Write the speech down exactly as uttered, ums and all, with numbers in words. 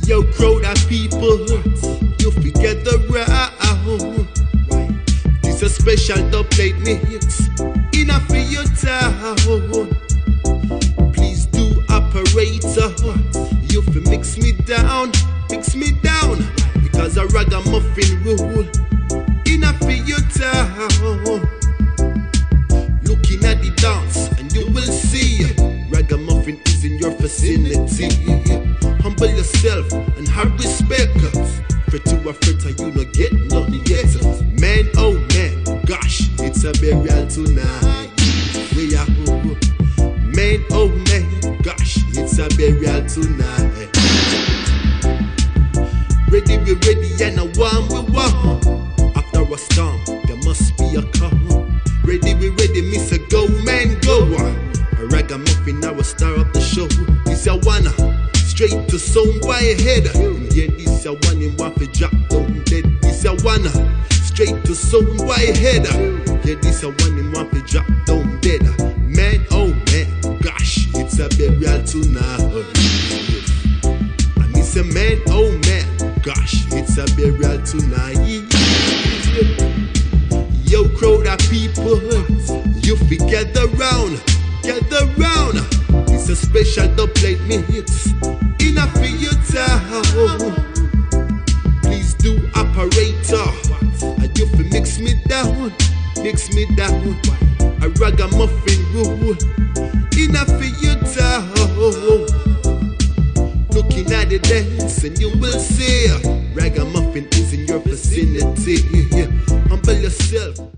Yo, crowd of people, you forget the round. This a special dub plate mix in a for your town. Please do, operator, you fi mix me down, mix me down, because a ragamuffin rule in a for your town. Looking at the dance and you will see ragamuffin is in your vicinity. Humble yourself and have respect. Fret to a fritter, you no get nothing yet. Man, oh man, gosh, it's a burial tonight. We are man, oh man, gosh, it's a burial tonight. Ready, we ready, and a one we want. After a storm, there must be a calm. Ready, we ready, Mister Go Man Go. A ragamuffin, now a star of the show. This a wanna straight to some white head. Yeah, this a one in waffle drop down dead. This a wanna straight to some white head. Yeah, this a one in waffle drop down dead. Man, oh man, gosh, it's a burial tonight. And it's a man, oh man, gosh, it's a burial tonight. Yo, crowd of people, you fi gather round, gather round. It's a special dub plate mix in a for your town. Please do, operator, and you fi mix me down, mix me down. A ragamuffin rule in a for your town. Looking at the dance and you will see ragamuffin is in your vicinity. Humble yourself.